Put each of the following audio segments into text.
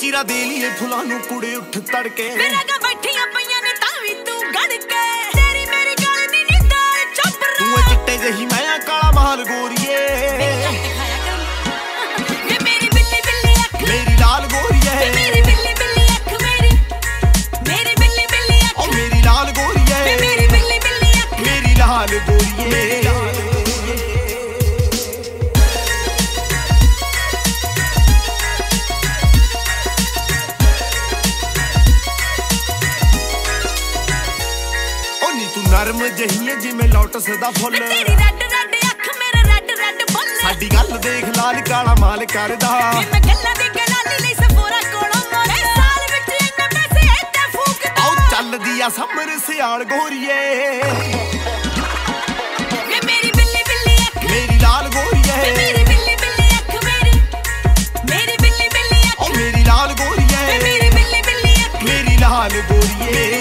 ਚੀਰਾ ਦੇ ਲਈਏ ਫੁੱਲਾਂ ਨੂੰ ਕੁੜੇ ਉੱਠ ਤੜਕੇ ਮੇਰਾ ਗਾ ਬੈਠੀਆਂ ਪਈਆਂ ਨੇ ਤਾਂ ਵੀ ਤੂੰ ਗੜ ਕੇ ਤੇਰੀ ਮੇਰੀ ਗੱਲ ਨੀ ਦਾਲ ਚੋਪਰ ਤੂੰ ਚਿੱਟੇ ਜਿਹੀ ਮੈਂ ਕਾਲਾ ਮਾਲ ਗੋਰੀਏ ਵੇ ਮੇਰੀ ਬਿੱਲੀ ਬਿੱਲੀ ਅੱਖ ਮੇਰੀ ਲਾਲ ਗੋਰੀਏ ਮੇਰੀ ਬਿੱਲੀ ਬਿੱਲੀ ਅੱਖ ਮੇਰੀ ਬਿੱਲੀ ਬਿੱਲੀ ਅੱਖ ਓ ਮੇਰੀ ਲਾਲ ਗੋਰੀਏ ਮੇਰੀ ਬਿੱਲੀ ਬਿੱਲੀ ਅੱਖ ਮੇਰੀ ਲਾਲ ਗੋਰੀਏ ਨਰਮ ਜਹੀਏ ਜਿਵੇਂ ਲੋਟਸ ਦਾ ਫੁੱਲ ਤੇਰੀ ਰੈੱਡ ਰੈੱਡ ਅੱਖ ਮੇਰੇ ਰੈੱਡ ਰੈੱਡ ਬੁੱਲ ਸਾਡੀ ਗੱਲ ਦੇਖ ਲਾਲ ਕਾਲਾ ਮਾਲ ਕਰਦਾ ਮੈਂ ਗੱਲਾਂ ਦੀ ਗਲਾਲੀ ਲਈ ਸਫੋਰਾ ਕੋਲੋਂ ਮੋਰੇ ਸਾਲ ਵਿੱਚ ਇੰਨੇ ਪੈਸੇ ਇੱਥੇ ਫੂਕਦਾ ਆਉ ਚੱਲਦੀ ਆ ਸਮਰ ਸਿਆਲ ਗੋਰੀਏ ਵੇ ਮੇਰੀ ਬਿੱਲੀ ਬਿੱਲੀ ਅੱਖ ਮੇਰੀ ਲਾਲ ਗੋਰੀਏ ਮੇਰੀ ਬਿੱਲੀ ਬਿੱਲੀ ਅੱਖ ਮੇਰੀ ਬਿੱਲੀ ਬਿੱਲੀ ਅੱਖ ਓ ਮੇਰੀ ਲਾਲ ਗੋਰੀਏ ਮੇਰੀ ਬਿੱਲੀ ਬਿੱਲੀ ਅੱਖ ਮੇਰੀ ਲਾਲ ਗੋਰੀਏ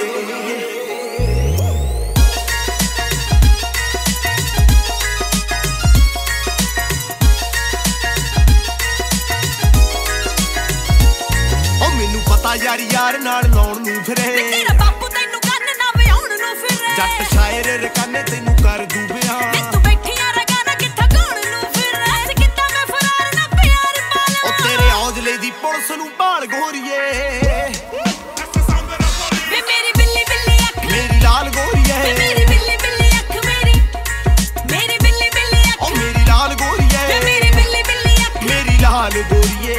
ਯਾਰ ਯਾਰ ਨਾਲ ਲਾਉਣ ਨੂੰ ਫਿਰੇ ਤੇਰਾ ਬਾਪੂ ਤੈਨੂੰ ਕੰਨ ਨਾ ਵਿਆਉਣ ਨੂੰ ਫਿਰੇ ਜੱਟ ਸ਼ਾਇਰ ਰਕਾਨੇ ਤੈਨੂੰ ਕਰ ਦੂਬਿਆ ਤੂੰ ਬੈਠੀਆਂ ਰਗਾਨਾ ਕਿੱਥਾ ਗਾਉਣ ਨੂੰ ਫਿਰੇ ਕਿੱਦਾਂ ਮੈਂ ਫਰਾਰ ਨਾ ਪਿਆਰ ਪਾਲਾਂ ਉਹ ਤੇਰੇ ਔਜਲੇ ਦੀ ਪੁਲਿਸ ਨੂੰ ਭਾਲ ਗੋਰੀਏ ਵੇ ਮੇਰੀ ਬਿੱਲੀ ਬਿੱਲੀ ਅੱਖ ਮੇਰੀ ਲਾਲ ਗੋਰੀਏ ਮੇਰੀ ਬਿੱਲੀ ਬਿੱਲੀ ਅੱਖ ਮੇਰੀ ਬਿੱਲੀ ਬਿੱਲੀ ਅੱਖ ਓ ਮੇਰੀ ਲਾਲ ਗੋਰੀਏ ਮੇਰੀ ਬਿੱਲੀ ਬਿੱਲੀ ਅੱਖ ਮੇਰੀ ਲਾਲ ਗੋਰੀਏ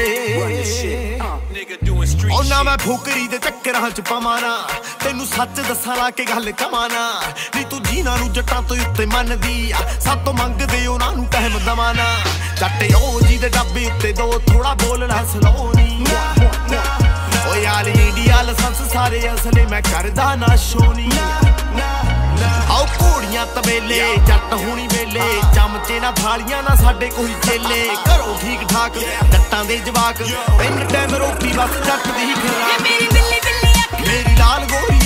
ਉਹ ਨਾ ਮੈਂ ਫੁਕਰੀ ਦੇ ਚੱਕਰਾਂ ਚ ਪਵਾਣਾ ਤੈਨੂੰ ਸੱਚ ਦੱਸਾਂ ਲਾ ਕੇ ਗੱਲ ਕਮਾਣਾ ਨੀ ਤੂੰ ਜੀਨਾਂ ਨੂੰ ਜੱਟਾਂ ਤੋਂ ਉੱਤੇ ਮੰਨਦੀ ਆ ਸਾਤੋਂ ਮੰਗਦੇ ਉਹਨਾਂ ਨੂੰ ਟਾਈਮ ਦਵਾਣਾ ਜੱਟ ਉਹ ਜੀ ਦੇ ਡੱਬੇ ਉੱਤੇ ਦੋ ਥੋੜਾ ਬੋਲਣਾ ਸਲੋਨੀ ਓ ਯਾਰ ਇੰਡੀਆ ਲਾਇਸੈਂਸ ਸਾਰੇ ਅਸਲੇ ਮੈਂ ਕਰਦਾ ਨਾ ਸ਼ੋਨੀ ਆਓ ਘੋੜੀਆਂ ਤਬੇਲੇ ਜੱਟ ਹੋਣੀ ਵੇਲੇ ਚਮਚੇ ਨਾ ਥਾਲੀਆਂ ਨਾ ਸਾਡੇ ਕੋਈ ਚੇਲੇ ਘਰੋਂ ਠੀਕ ਠਾਕ ਜੱਟਾਂ ਦੇ ਜਵਾਕ ਤਿੰਨ ਟਾਈਮ ਰੋਟੀ ਬਸ ਜੱਟ ਦੀ ਖਰਾਕ ਮੇਰੀ ਬਿੱਲੀ ਬਿੱਲੀ ਅੱਖ ਮੇਰੀ ਲਾਲ ਗੋਰੀ